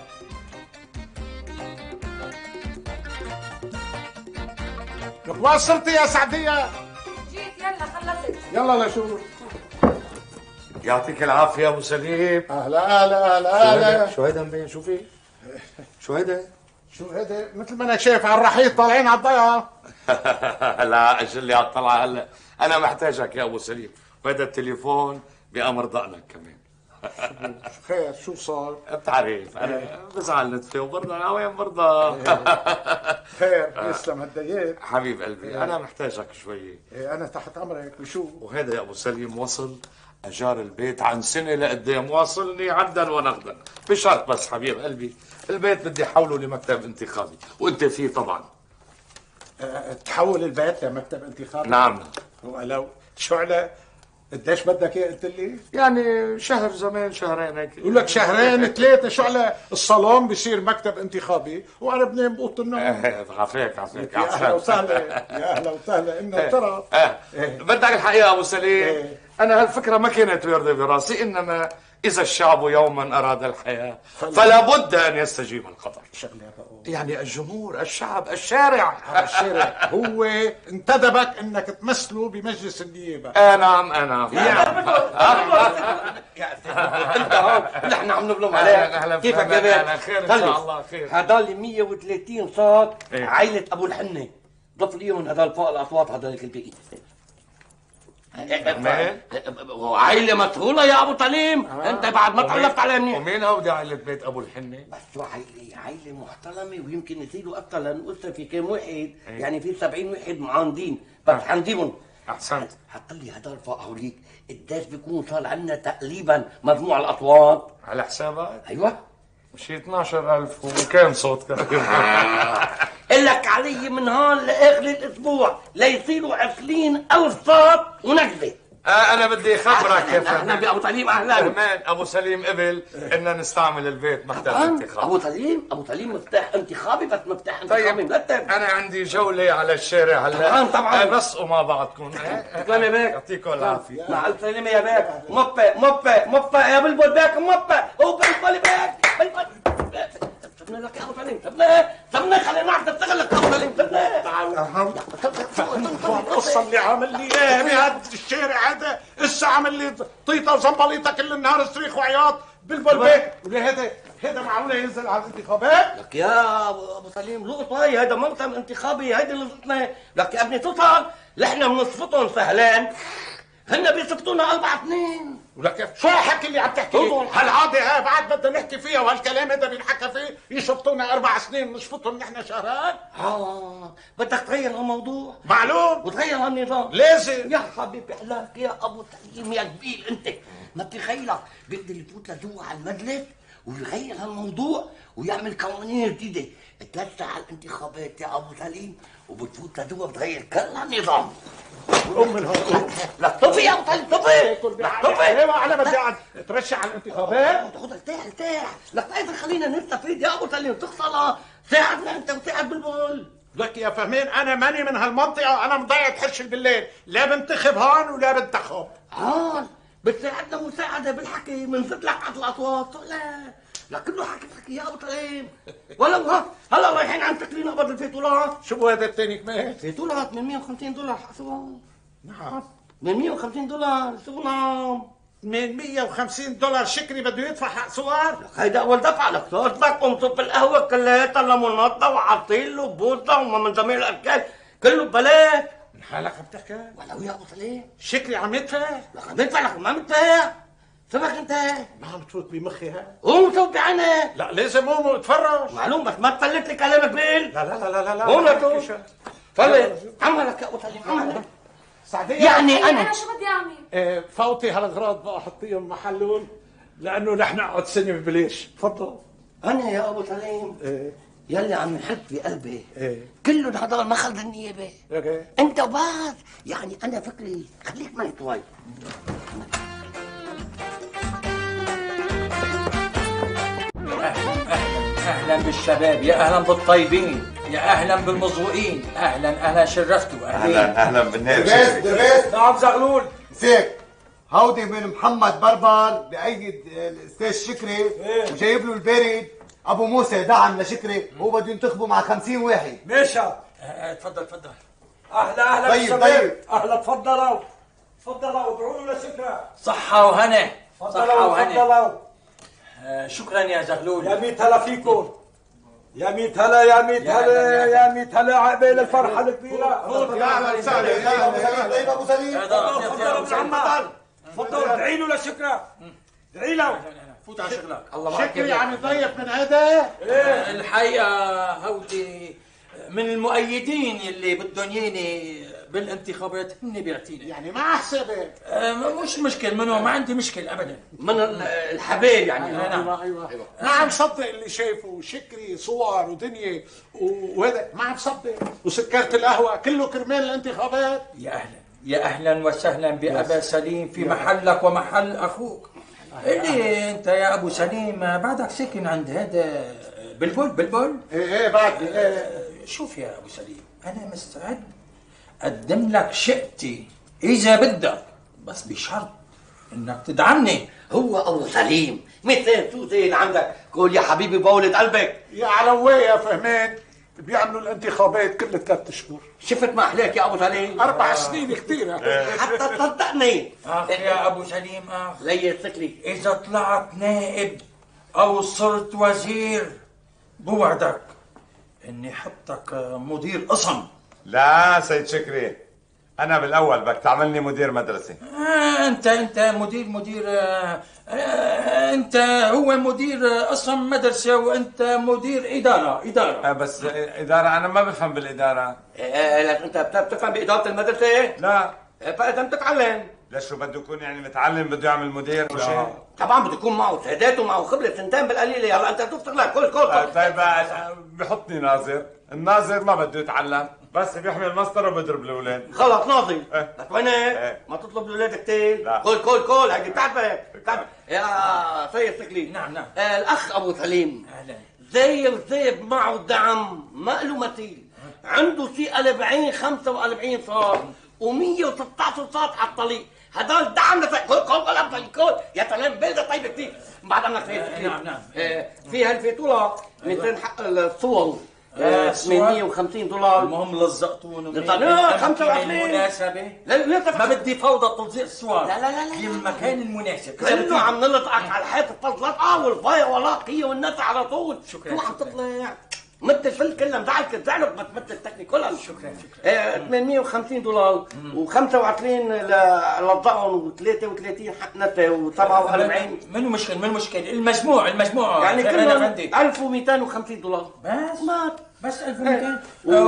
لك وصلتي يا سعدية؟ جيت يلا خلصت. يلا لشوف. يعطيك العافية أبو سليم. أهلا أهلا أهلا أهلا. شو هيدا مبين؟ شو في؟ شو هيدا؟ شو هيدا؟ مثل ما أنا شايف على الرحيق طالعين على الضيعة. لا اجل لي على الطلعة هلا، أنا محتاجك يا أبو سليم، وهذا التليفون بأمر ضأنك كمان. خير شو صار؟ بتعرف أنا بزعل نتفه وبرضه أنا وين برضه. خير يسلم هالديات. حبيب قلبي أنا محتاجك شوية. إيه أنا تحت أمرك بشو؟ وهذا يا أبو سليم وصل أجار البيت عن سنة لقدام، واصلني عدا ونقدا بشرط بس حبيب قلبي، البيت بدي أحوله لمكتب انتخابي وأنت فيه طبعا. أه تحول البيت لمكتب انتخابي؟ نعم. ولو شو على قديش بدك اياه قلت لي؟ يعني شهر زمان شهرين هيك. يقول لك شهرين ثلاثة، شو على الصالون بصير مكتب انتخابي وانا بنام بأوضة النوم. عافيك عافيك. يا اهلا وسهلا يا اهلا وسهلا انه ترى. بدك الحقيقة ابو سليم، انا هالفكرة ما كانت واردة براسي، انما إذا الشعب يوما أراد الحياة فلا بد أن يستجيب القدر. يعني الجمهور، الشعب، الشارع. الشارع هو انتدبك انك تمثله بمجلس النيابة. آه نعم آه نعم. انت هون نحن عم نظلم عليك. كيفك يا بيه؟ خير ان شاء الله خير. هدول مية وثلاثين صوت عائلة أبو الحنة، ضف ليهم هدول فوق الأصوات هدول الباقي. عائلة مسهولة يا أبو سليم، آه. أنت بعد ما تعرفت على منيح. ومين هودي عائلة بيت أبو الحنة؟ بس عائلة عائلة محترمة ويمكن يصيروا أكثر، لأنه قلت في كم واحد ايه؟ يعني في سبعين واحد معاندين، بس آه. حنجيبهم. أحسنت. حط لي هدول فوق هوليك، قديش بيكون صار عندنا تقريبا مجموع الأصوات؟ على حسابك؟ أيوه. شي اثناشر ألف وكم صوت كان؟ قل لك علي من هون لاخر الاسبوع ليصيروا عشرين ألف صوت ونكذب. آه انا بدي اخبرك يا فهمان. اهلا بابو سليم اهلا. فهمان ابو سليم قبل ان نستعمل البيت مفتاح انتخابي. ابو سليم ابو سليم مفتاح انتخابي، بس مفتاح انتخابي مرتب. انا عندي جوله على الشارع هلا. طبعا طبعا. بسقوا مع بعضكم. تسلم يا بيك. يعطيكم العافيه. مع السلامه يا بيك. موفق موفق موفق يا بلبل بيك، موفق. هو بلبل بيك بلبل. سبنا لك يا ابو سليم، سبنا سبنا خلينا نعرف نشتغل لك يا ابو سليم، سبنا. تعال ارحم. القصه اللي عامل لي اياها بهذا الشارع هذا، هسه عامل لي طيطه وزنبليطه كل النهار صريخ وعياط بلبل بيك. وليه هذا هذا معقوله ينزل على الانتخابات؟ لك يا ابو سليم لقطه هي، هذا موسم انتخابي، هيدي اللي لقطنا. لك يا ابني توصل نحن بنصفتهم سهلين، هن بيصفتونا اربع سنين. ولك شو الحكي اللي عم تحكيه؟ هالعاده هاي بعد بدنا نحكي فيها، وهالكلام هذا بينحكى فيه يشفطونا اربع سنين نشفطهم نحن شهرين؟ اه بدك تغير هالموضوع؟ معلوم. وتغير هالنظام لازم. يا حبيبي احلاك يا ابو سليم يا قبيل، انت ما بتخيلك بيقدر يفوت لجوا على المجلس ويغير هالموضوع ويعمل قوانين جديده تلسع على الانتخابات يا ابو سليم، وبتفوت لجوا بتغير كل هالنظام. ام الهرقوق. لا طفي يا ابو سليم طفي. طفي. ايوه انا بدي اقعد اترشح على الانتخابات. خذ ارتاح ارتاح. لك ايضا خلينا نستفيد يا ابو سليم، تخسر ساعدنا انت وساعد بلبل. لك يا فهمين انا ماني من هالمنطقه، انا مضيع تحش بالليل، لا بنتخب هون ولا بنتخب هون. بتساعدنا مساعده بالحكي، بنزيد لك على الاصوات. لا لكنه حكيت لك يا ابو سليم ولو ها هلا رايحين عند تكلين نقبض الفيتولات. شو هذا الثاني كمان؟ فيتولات ثمانمية وخمسين دولار حسبهم. نعم ثمانمية وخمسين دولار شو نعم؟ ثمانمية وخمسين دولار شكري بده يدفع حق صور؟ هيدا اول دفعه لك صوت لك ومصب القهوه كلياتها ليموناده وعطيل له بوظه وما من ضمير الاركان كله ببلاش. من حالك عم تحكي؟ ولو يا ابو سليم شكلي عم يدفع؟ لك عم يدفع لك ما عم يدفع. سمك انت ما عم تفوت بمخي ها؟ قوم شوف بعينك. لا لازم قوم اتفرج. معلوم بس ما تفلت لي كلامك بيل. لا لا لا لا لا قوم لك فلت عملك يا ابو سليم عملك. سعدية يعني انا انا شو بدي اعمل؟ ايه فوتي هالاغراض بقى حطيهم محلهم لانه رح نقعد سنه ببلاش. تفضل. انا يا ابو سليم ايه يلي عم يحط بقلبي ايه كلهم هدول مخلد النيابه. اوكي انت وبس يعني انا فكري خليك معي شوي. اهلا بالشباب، يا اهلا بالطيبين، يا اهلا بالمزوقين، اهلا اهلا شرفتوا. اهلا اهلا بالنائب دربيس شكري. دربيس نعم زغلول. مسيك هودي من محمد بربر بأيد الاستاذ شكري وجايب له البارد ابو موسى دعم لشكري وهو بده ينتخبه مع خمسين واحد. ماشي. تفضل تفضل. اهلا اهلا طيب بالشباب. طيب. اهلا تفضلوا تفضلوا ادعوا له لشكرا. صحة وهنا. صحة تفضلوا وهنا. تفضلوا. آه شكرا يا زغلول. يا ميت هلا فيكم. يا ميت هلا يا ميت يا هلا أهلاً، يا يا ميت هلا عقبال الفرحة الكبيرة. فوت يا اهلا وسهلا يا ابو سليم. طيب ابو سليم تفضلوا محمد. تفضلوا ادعي له لشكرا. ادعي له. فوت على شغلك. الله معك شكري عم يضيف من هذا؟ إيه الحقيقة هودي من المؤيدين اللي بدهم يجيني بالانتخابات هن بيعطيني. يعني ما حسابك. آه مش مشكل منه، ما عندي مشكل ابدا. من الحبايب يعني. آه نعم. ايوه ايوه ما عم صدق اللي شايفه شكري صور ودنيا وهذا ما عم صدق وسكرت القهوه كله كرمال الانتخابات. يا اهلا يا اهلا وسهلا بابا سليم في محلك ومحل اخوك. اللي انت يا ابو سليم بعدك ساكن عند هذا بلبل بلبل. ايه ايه بعدني ايه. شوف يا ابو سليم انا مستعد اقدم لك شقتي اذا بدك، بس بشرط انك تدعمني. هو ابو سليم مثل شو زين عندك قول يا حبيبي بولد قلبك. يا علوية يا فهمان بيعملوا الانتخابات كل ثلاث اشهر. شفت ما احلاك يا ابو سليم. اربع سنين كثير. حتى تصدقني. اخ يا ابو سليم اخ، ليتك لي اذا طلعت نائب او صرت وزير بوعدك اني حطك مدير قسم. لا سيد شكري انا بالاول بدك تعملني مدير مدرسه. آه انت انت مدير مدير آه آه انت هو مدير قسم مدرسه وانت مدير اداره اداره. آه بس اداره انا ما بفهم بالاداره. إيه لك انت بتفهم باداره المدرسه؟ لا. فاذا بتتعلم. ليش شو بده يكون يعني متعلم بده يعمل مدير ولا شيء؟ طبعا بده يكون معه شهادات ومعه خبره سنتين بالقليله. هلا انت شوف شغلك كل كل آه طيب آه، بحطني ناظر، الناظر ما بده يتعلم بس بيحمل مسطره وبيضرب الاولاد. خلص ناظر. إيه. بس وينك؟ إيه. ما تطلب الاولاد كتير. لا. كل كل كل هيدي بتعرفك بتعرف يا سيد سكلي. نعم نعم. آه الاخ ابو سليم اهلا. زي وزيب معه دعم ما له مثيل. عنده شي أربعين خمسة وأربعين صوت ومية وستة عشر صوت على الطريق. هدول دعم لسي كل كل كل افضل كل يا سلام بلده طيبه كثير. بعد عنك سيد سكلي. نعم نعم. آه فيها الفاتوره مثل حق الصور آه، ثمانمية وخمسين دولار. المهم لزقتوني لزقناه خمسة وعشرين. المناسبة. لا لا ما بدي فوضى تلزيق الصور. لا لا لا لا في المكان المناسب. كله عم نلطقك على الحيط الفلفلطه والفايه ولاقيه والناس على طول. شكرا. شو عم تطلع؟ مثل الفل كلها مزعلك زعلك بس مثل التكنيك كلها. شكرا شكرا. آه ثمانمية وخمسين دولار وخمسة وعشرين للضعن وثلاثة وثلاثين حق نتا وسبعة وأربعين. منو مشكل منو مشكل المجموع المجموع يعني خير كلهم أفندي. ألف ومئتين وخمسين دولار بس ما بس ألف ومئتين.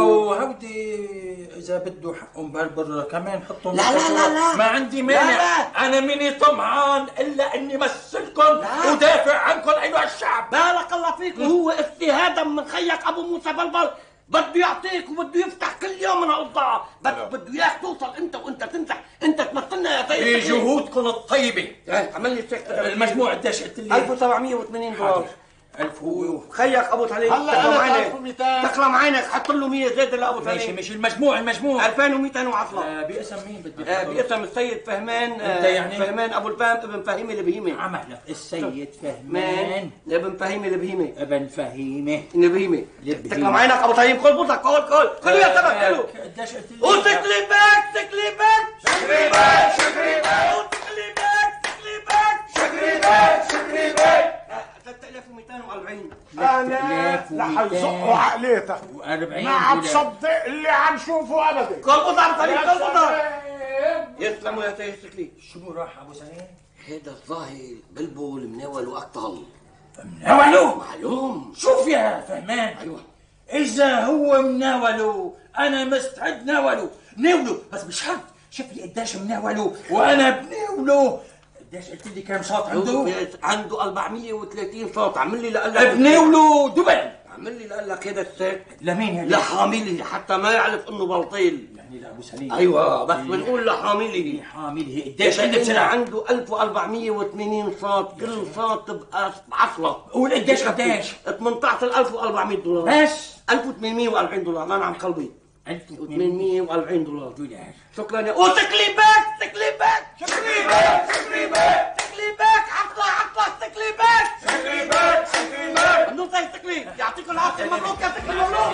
وهودي اذا بده حقهم بربر كمان حطهم. لا لا لا لا. ما عندي مانع. لا لا. انا ماني طمعان الا اني مثلكم ودافع عنكم ايها الشعب. بارك الله فيك. وهو اجتهادا من خيك ابو موسى بلبل بده يعطيك وبده يفتح كل يوم من هالقطاع بس بده اياك توصل انت وانت تنجح انت تمثلنا يا سيدي. في جهودكم الطيبه. عمل لي الشيك المجموع قديش قلت لي؟ ألف وسبعمية وثمانين دولار. ألف هو خيك ابو سليم هلا تكرم أنا عينك ألف ومئتين. تكرم عينك حط له مية زياده لابو سليم. ماشي مش المجموع المجموع ألفين ومئتين وعطله. آه باسم مين بدي؟ آه باسم السيد فهمان. انت آه يعني؟ فهمان ابو الفهم ابن فهيمه البهيمي. عملك السيد فهمان ابن فهيمه البهيمي. ابن فهيمه البهيمه. البهيمة. تكرم عينك ابو سليم خذ بوطك كل كل كل يا سبك كله. قديش قلت لي؟ وتكليبك تكليبك شكريبك شكريبك وتكليبك تكليبك شكريبك شكريبك ثلاثة آلاف ومئتين وأربعين. انا رح ازقوا عقليتك وأربعين ما عم دولار. صدق اللي عم شوفه ابدا. كل بوطة ابو سليم كل بوطة. سليم. يسلموا يا سيد تكليف. شو راح ابو سليم؟ هذا الظاهر بلبل مناول واقتل. مناوله؟ معلوم. شوف يا فهمان، ايوه اذا هو مناوله انا مستعد ناوله ناوله، بس بشرط شوف لي قديش مناوله وانا بناوله. قديش قلت لي كم صوت عنده؟ عنده أربعمية وثلاثين صوت. عمل لي لقلك بناوله دبل. عمل لي لقلك هذا السك لمين هذا؟ لحامله حتى ما يعرف انه بلطيل. يعني لابو سليم. ايوه بس بنقول لحامله. حامله قديش عنده بسرعه؟ عنده ألف وأربعمية وثمانين صوت، كل صوت تبقى بعشرة. قول قديش قديش؟ ثمانية عشر ألف وأربعمية دولار بس ألف وثمانمية وأربعين دولار. ما عم قلبي ألف وثمانمية وأربعين دولار. دولار. شكرا يا وتكليبك تكليبك شكريبك شكريبك تكليبك عطلة عطلة تكليبك شكريبك شكريبك ممنوع زي التكليف. يعطيكم العافية. مبروك يا تكليف مبروك.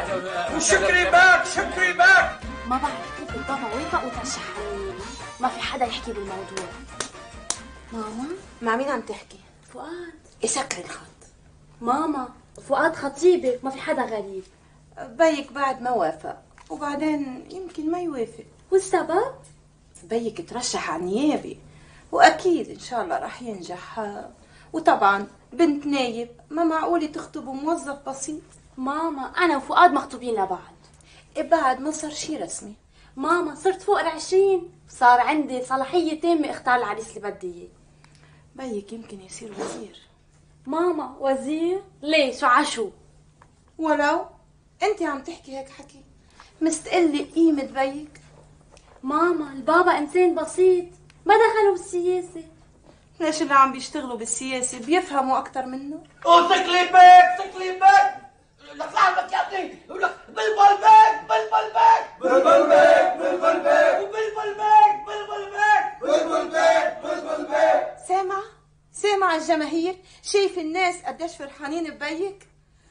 وشكريبك شكريبك. ما بعرف كيف البابا وافق وترشح علي. ما في حدا يحكي بالموضوع. ماما مع مين عم تحكي؟ فؤاد. يسكر الخط. ماما فؤاد خطيبك، ما في حدا غريب. بيك بعد ما وافق، وبعدين يمكن ما يوافق. والسبب؟ بيك ترشح على النيابة، وأكيد إن شاء الله رح ينجح. وطبعا بنت نايب ما معقولة تخطب موظف بسيط. ماما أنا وفؤاد مخطوبين لبعض. إيه بعد ما صار شي رسمي. ماما صرت فوق العشرين، صار عندي صلاحية تامة اختار العريس اللي بدي اياه. بيك يمكن يصير وزير. ماما وزير؟ ليه شو عشو؟ ولو انت عم تحكي هيك حكي مستقلي قيمة بيك. ماما البابا انسان بسيط ما دخلوا بالسياسة. ليش اللي عم بيشتغلوا بالسياسة بيفهموا أكتر منه؟ وتكليبك تكليبك لك لعبك يا ابني. يقول لك بلبل بيك بلبل بيك بلبل بيك بلبل بيك وبلبل بيك بلبل بيك بلبل بيك بلبل بيك. سامع؟ سامع الجماهير؟ شايف الناس قديش فرحانين ببيك؟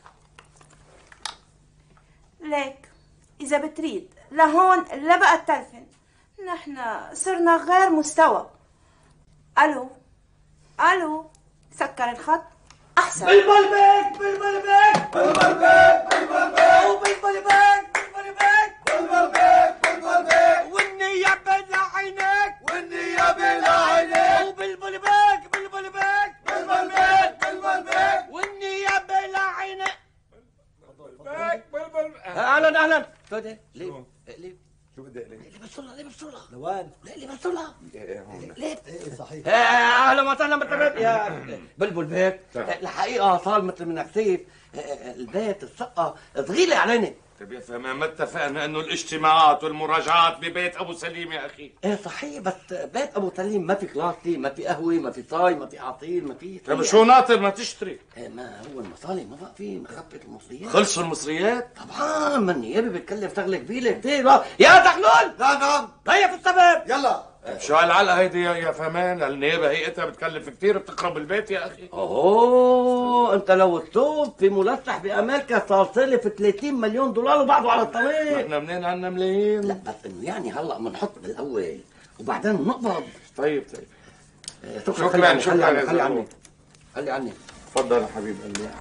ليك إذا بتريد لهون لا بقى التلفن، نحن صرنا غير مستوى. ألو ألو سكر الخط أحسن. بلبل بيك بلبل بيك بلبل بيك بلبل بيك وبلبل بيك بلبل بيك بلبل بيك بلبل بيك. والنية بين عينيك والنية بين عينيك وبلبل بيك بلبل بيك بلبل بيك بلبل بيك والنية بين عينيك. بيك بلبل بيك. اهلا اهلا. فادي ليه ليه شو بدي اقلب؟ اللي بتصلها اللي بتصلها لوين؟ لا اللي بتصلها ايه هون. ليه ايه صحيح. اهلا وسهلا بالبيت يا بلبل بيك. الحقيقه صار مثل ما نحسيب البيت الشقه ثقيله علينا. طيب يا فهمان ما اتفقنا انه الاجتماعات والمراجعات ببيت ابو سليم يا اخي؟ ايه صحيح بس بيت ابو سليم ما في كلاستي، ما في قهوه، ما في صاي، ما في عصير، ما في. طيب شو ناطر ما تشتري؟ ايه ما هو المصاري ما بقى في مخفة المصريات. خلصوا المصريات؟ طبعا ما النيابه بتكلف شغله كبيره كثير. يا زغلول لا نعم ضيف السبب يلا. شو هالعلقه هيدي يا يا فهمان؟ النيابه هيئتها بتكلف كثير بتقرب البيت يا اخي. اوه انت لو تشوف في ملسح بامريكا صار سالف ثلاثين مليون دولار وبعده على الطريق. احنا منين عنا ملايين؟ لا بس انه يعني هلا بنحط بالاول وبعدين نقبض. طيب طيب آه، شكراً، خلي عني شكراً خلي يا عني خلي زلمة. عني خلي عني. تفضل يا حبيب قلبي.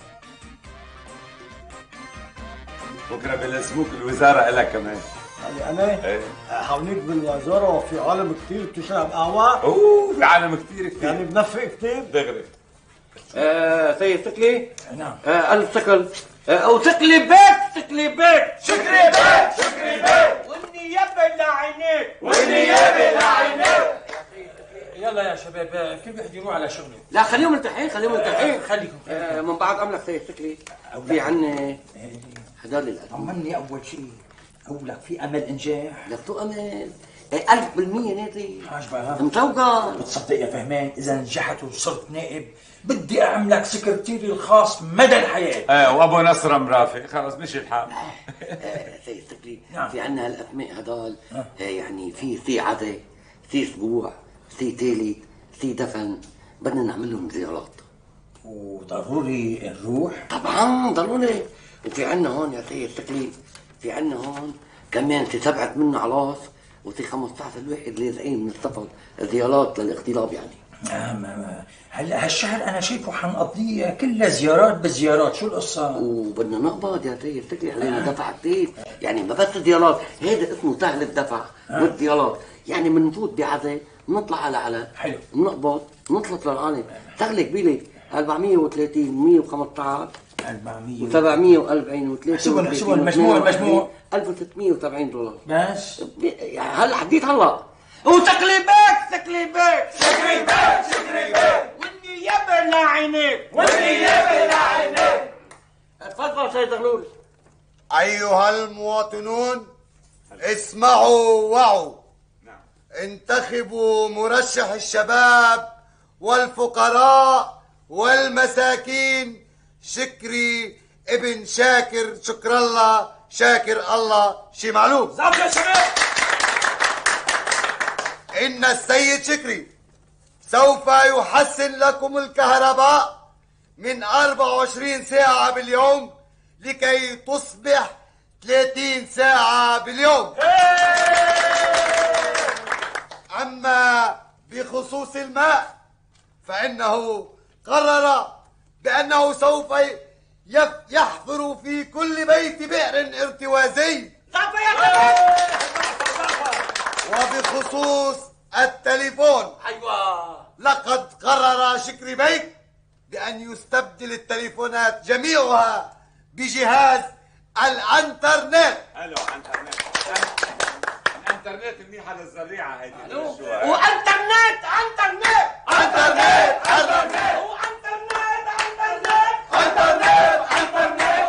بكره بيلزموك الوزاره إلك كمان. يعني انا ايه هونيك بالوزاره في عالم كثير بتشرب قهوه. اوه في عالم كثير كثير يعني بنفق كثير دغري. آه سيد سكلي. نعم. آه السكل آه او سكلي بيك سكلي بيك شكري بيك شكري بيك والنيابه لعينيك والنيابة لعينيك. يلا يا شباب كل واحد يروح على شغله. لا خليهم مرتاحين خليهم مرتاحين. خليكم آه من بعد امرك سيد سكلي في عنا هدول الأدوية. طمني اول شيء، اقول لك في امل انجاح. لا تو امل ألف بالمية نادي عجبها مزوقة. بتصدق يا فهمان اذا نجحت وصرت نائب بدي اعملك سكرتيري الخاص مدى الحياه. ايه وابو نصر مرافق خلص مشي الحال. سيد تكلي في عنا هالاسماء هدول يعني في سي عزا، سي اسبوع، سي تالت، سي دفن، بدنا نعمل لهم زيارات. وضروري نروح؟ طبعا ضروري. وفي عنا هون يا سيد تكلي في عنا هون كمان سي سبعة منا علاص وسي خمسطعش الواحد لازقين من السفر زيارات للاغتراب يعني. آه ما ما هلا هالشهر انا شايفه حنقضيه كلها زيارات بزيارات، شو القصه؟ وبدنا نقبض يا سيد تكلي علينا آه. دفع كثير، يعني ما بس زيارات، هذا اسمه سهل الدفع آه. والزيارات، يعني بنفوت بعزا بنطلع على على حلو بنقبض بنطلق للعالم، شغله كبيره أربعمية وثلاثين مية وخمسطعش أربعمية وسبعمية وأربعين وثلاثين حسبوا حسبوا المجموع المجموع ألف وستمية وسبعين دولار بس. يعني هلا حديت هلا وتقليبك تقليبك تقليبك تقليبك والنيابه لعينيك والنيابه لعينيك. اتفضل سيد غلول. ايها المواطنون اسمعوا وعوا، انتخبوا مرشح الشباب والفقراء والمساكين شكري ابن شاكر، شكر الله شاكر الله شي معلوم. زعم يا شباب. إن السيد شكري سوف يحسن لكم الكهرباء من أربعة وعشرين ساعة باليوم لكي تصبح ثلاثين ساعة باليوم. أما بخصوص الماء فإنه قرر بأنه سوف يحفر في كل بيت بئر ارتوازي. وبخصوص التليفون ايوه لقد قرر شكري بيك بأن يستبدل التليفونات جميعها بجهاز الانترنت. الو انترنت الانترنت منيحه للزريعه هيدي. وانترنت انترنت انترنت انترنت وانترنت انترنت انترنت انترنت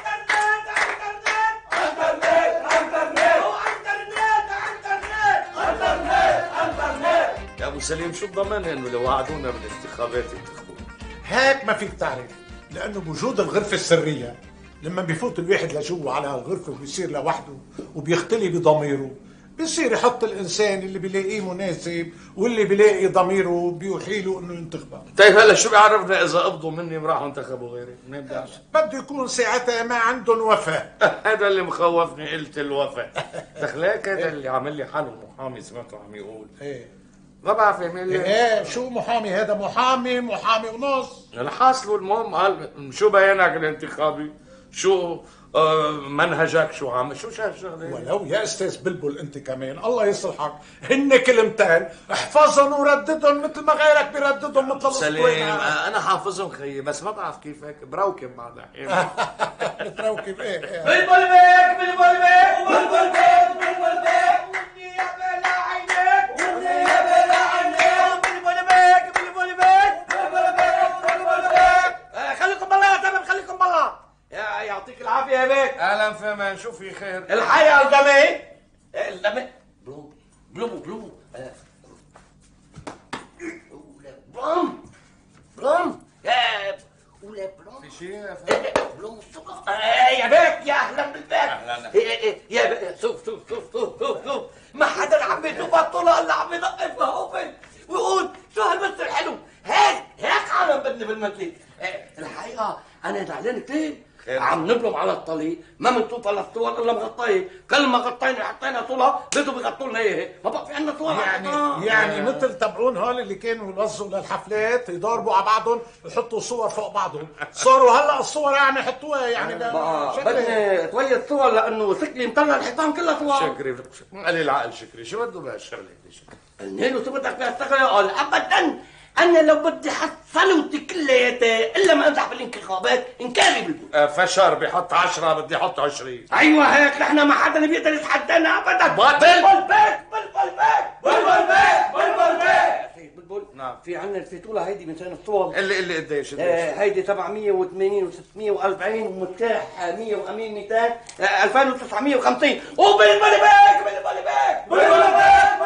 يا ابو سليم شو الضمان انه لو وعدونا بالانتخابات ينتخبونا؟ هيك ما فيك تعرف، لانه بوجود الغرفه السريه لما بيفوت الواحد لجوا على الغرفه وبيصير لوحده وبيختلي بضميره، بيصير يحط الانسان اللي بيلاقيه مناسب واللي بيلاقي ضميره بيوحي له انه ينتخبه. طيب هلا شو بيعرفنا اذا قبضوا مني وراحوا انتخبوا غيري؟ منين بدي بده يكون ساعتها ما عندهم وفاء. هذا اللي مخوفني، قلت الوفاء. دخلاك هذا اللي عامل لي حاله محامي سمعته عم يقول. ايه ما بعرف يعمل لي ايه شو محامي هذا؟ محامي محامي ونص. الحاصل والمهم قال شو بيانك الانتخابي؟ شو آه منهجك؟ شو عامل؟ شو شايف شغله؟ ولو يا استاذ بلبل انت كمان الله يصلحك، هن كلمتين احفظهم ورددهم مثل ما غيرك بيرددهم مثل سليم. انا حافظهم خيي بس ما بعرف كيف هيك بروكب بعض الاحيان. بتروكب ايه؟ بلبل بيك بلبل بيك بلبل بيك بلبل بيك والنيابه لعينيك والنيابه لعينيك بلبل بيك بلبل بيك بلبل بيك بلبل بيك. خليكم بالله يا تمام، خليكم بالله. يا يعطيك العافيه يا بيك. اهلا فهمان، شو في خير؟ الحقيقه الدمي الدمي بلوم بلوم بلوم بلوم بلوم يا ولا بلوم في شيء يا بلوم الثقافه. يا بيك يا اهلا بالبيك. اهلا يا بيك. شوف شوف شوف شوف شوف شوف ما حدا عم يشوف الطلقه الا عم ينقف هوبل ويقول شو هالمثل الحلو هيك هيك عالم بدنا بالمثل. الحقيقه انا زعلان كثير، عم نبلم على الطريق ما بنشوف على الصور الا مغطيه، كل ما غطينا حطينا صوره بدهم بيغطوا لنا اياها، ما بقى في عندنا صور. يعني آه. يعني مثل تبعون هول اللي كانوا يوزوا للحفلات يضاربوا على بعضهم يحطوا صور فوق بعضهم، صاروا هلا الصور يعني يحطوها يعني بدنا شويه صور لانه شكلي مطلع الحيطان كلها صور. شكري قليل العقل شكري، شو بده بهالشغله هيدي شكري؟ قلنا له شو بدك بهالشغله؟ قال ابدا انا لو بدي حط صلوتي كلياتها الا ما انزح بالانتخابات انكاري بالبول. فشر بيحط عشرة بدي احط عشرين. ايوه هيك نحن ما حدا بيقدر يتحدانا ابدا. بلبل بيك بلبل بيك بلبل بيك بلبل بيك. بلبل نعم في عندنا الفيتوله هيدي من سنه الصور اللي اللي قديش قديش؟ آه هيدي سبعمية وثمانين وستمية وأربعين ومتاح مية وأمين مئتين ألفين وتسعمية وخمسين وبلبل بيك بلبل بيك بلبل بيك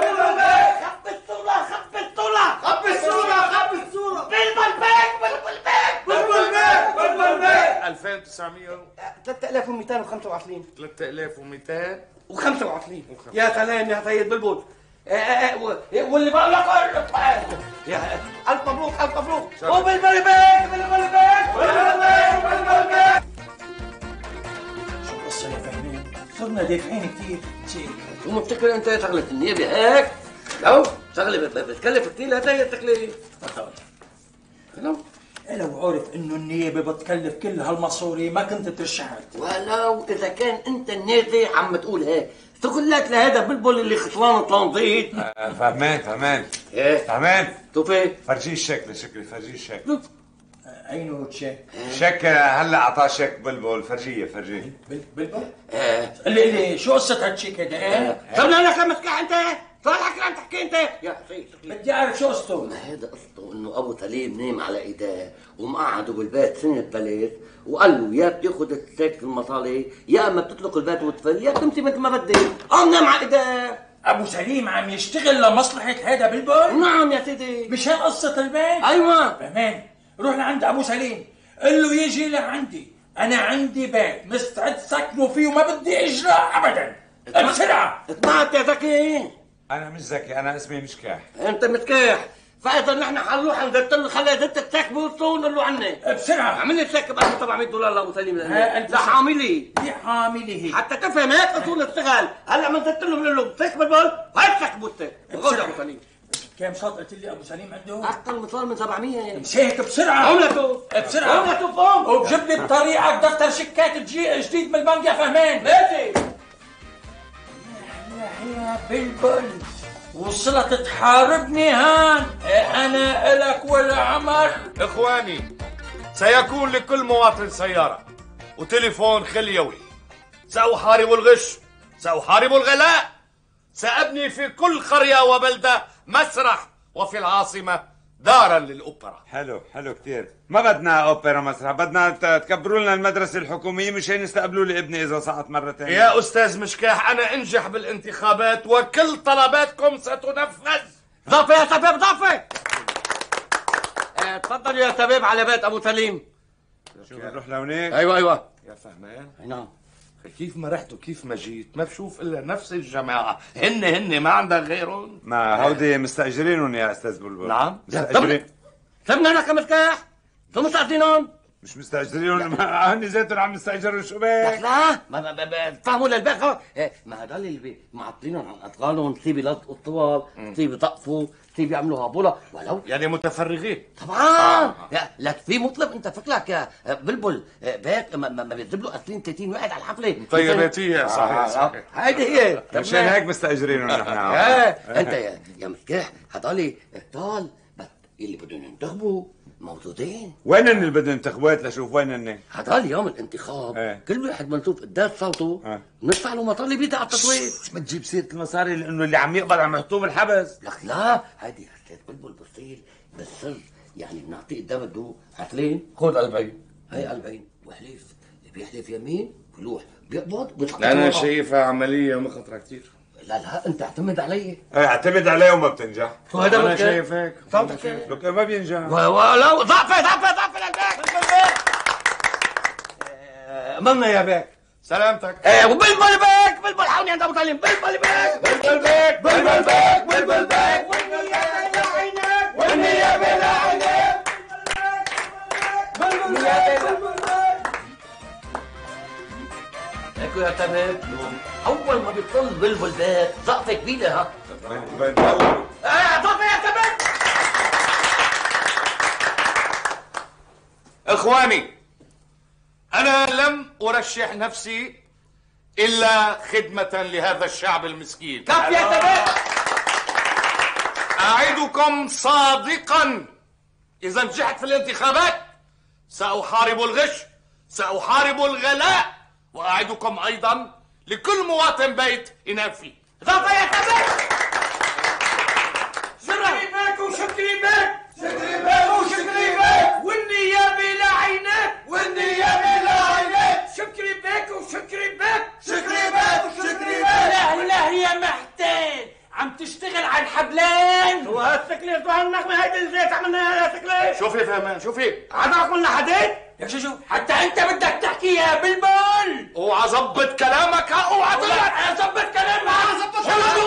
ومئتين وخمسة وعشرين. ثلاثة آلاف ومئتين وخمسة وعشرين. يا سلام يا سيد بلبل. واللي بقول لك يا الف مبروك الف مبروك. وبالبلي بيك بالبلي بيك بالبلي بيك. شو القصه يا فهمين؟ صرنا دافعين كثير. شو مفتكر انت شغله النيابه هيك؟ لو شغله بتكلف كثير هذا هي التكليف. لو لو عرف انه النيابه بتكلف كل هالمصوري ما كنت ترشحت. ولو اذا كان انت النادي عم تقول هيك تقول لك لهذا بلبل اللي خسران تنظيف. آه فهمان فهمان ايه فهمان شوف ايه فرجيه الشيك لشكري فرجيه الشيك. عينه تشيك. شيك هلا اعطاه شيك بلبل فرجيه فرجيه. بلبل؟ ايه اللي اللي شو قصه هالشيك هذا؟ ايه؟ خلنا لك لما تحكي انت صالحك عم تحكي انت يا اخي. بدي اعرف شو قصته. ما هذا قصته انه ابو سليم نام على ايديه ومقعده بالبيت سنه ثلاث وقال له يا بتاخذ السيك المصالح يا اما بتطلق البيت وتفل يا بتمشي مثل ما بدك. قام نام على ايديه. ابو سليم عم يشتغل لمصلحه هذا بلبل؟ نعم يا سيدي. مش هي قصه البيت؟ ايوه فهمان. روح لعند ابو سليم قل له يجي لعندي، انا عندي بيت مستعد سكنه فيه وما بدي اجراء ابدا. بسرعه. سمعت يا زكي؟ انا مش ذكي انا اسمي مشكاح. انت متكاح. فاذا نحن حنروح نزت له خلي زتك تاك بوسطه ونقول له عني. بسرعه. اعمل لي تشيك ب ألف وسبعمية دولار لابو سليم لحاملي. لحامله. حتى تفهم هيك اصول الشغل. هلا ما نزت له بنقول له تشيك بالبول هات تشيك بوسطه. خذ يا ابو سليم. كم صاد قلت لي ابو سليم عنده؟ اقل مثال من سبعمية يعني. مسيك بسرعه. عملته بسرعه. عملته فوق. وبجيب لي بطريقك دفتر شيكات جديد من البنك يا فهمان. ماشي. يا بلبل وصلت تحاربني هان. انا الك والعمر. اخواني سيكون لكل مواطن سيارة وتليفون خليوي. سأحارب الغش، سأحارب الغلاء، سأبني في كل قرية وبلدة مسرح وفي العاصمة دارا للأوبرا. حلو حلو كتير. ما بدنا اوبرا مسرح، بدنا تكبروا لنا المدرسة الحكومية مشان يستقبلوا لي ابني إذا سقط مرة ثانية. يا أستاذ مشكاح أنا أنجح بالانتخابات وكل طلباتكم ستنفذ. ضافة يا شباب ضافة. تفضلوا يا شباب على بيت أبو سليم. شو بنروح لهونيك؟ أيوة أيوة. يا فهمان؟ نعم. كيف ما رحت وكيف ما جيت ما بشوف إلا نفس الجماعة. هن هن ما عندك غيرهم. ما هودي مستأجرينهم يا أستاذ بلبل. نعم. مستأجرين. سمنا لك يا مشكاح. شو مستأجرينهم؟ مش مستأجرينهم هن ذاتهم عم يستأجروا شو بك؟ لا ما بفهموا للبيت ما هدول اللي معطلينهم عن أطفالهم تصيب يلزقوا الطوال، تصيب يطقفوا، تصيب يعملوا هابولا ولو يعني متفرغين. طبعا. آه. لك في مطلب انت فكرك يا بلبل بيت ما, ما بيجيب له عشرين ثلاثين واحد على الحفله طيباتيه. صحيح صحيح. هيدي هي مشان هيك مستأجرينهم نحن. انت يا يا مفتاح هدول ابطال اللي بدهم ينتخبوا موجودين. وين اللي بدهم انتخابات لشوف وين هن؟ هدول يوم الانتخاب ايه. كل واحد بنشوف قداش صوته اه. ندفع له مطالب يدعي على التصويت. ما تجيب سيرة المصاري لانه اللي عم يقبض عم يحطوه بالحبس. لك لا هيدي يا استاذ بلبل بتصير بالسر يعني بنعطيه قدام بده عقلين خذ أربعين هي أربعين وحليف اللي بيحلف يمين بيروح بيقبض بيتحط. انا شايفها عمليه مخاطره كثير. لا لا انت اعتمد علي. ايه اعتمد عليه وما بتنجح. شو هذا انا شايف هيك. صوتك هيك. لك ما بينجح. ولو ضعفه ضعفه ضعفه لك منا يا بيك سلامتك. ايه وبلبل بيك بلبل حاولني عند ابو سليم بلبل بيك بلبل بيك بلبل بيك بلبل بيك والنيابه لعينك والنيابه لعينك بلبل بيك ليكو يا شباب اول ما بيطل بلبل بيك ضعفه كبيره ها. اه ضعفه يا شباب. اخواني انا لم ارشح نفسي الا خدمه لهذا الشعب المسكين. كف يا شباب. اعدكم صادقا اذا نجحت في الانتخابات ساحارب الغش ساحارب الغلاء واعدكم ايضا لكل مواطن بيت ينام فيه. ضعفه يا شباب. شكري بك وشكري بك شكري بك وشكري بك والنيابه لعينك والنيابه لعينك شكري بك وشكري بك شكري بك وشكري بك. لا لا يا محتال عم تشتغل على الحبلين. شو هالسكليت وهالنغمه هيدي اللي زيت عملناها يا سكليت؟ شوفي فهمان شوفي عدرك من حديد؟ لك شو شو حتى انت بدك تحكي يا بلبل. اوعى ظبط كلامك ها اوعى ظبط كلامك.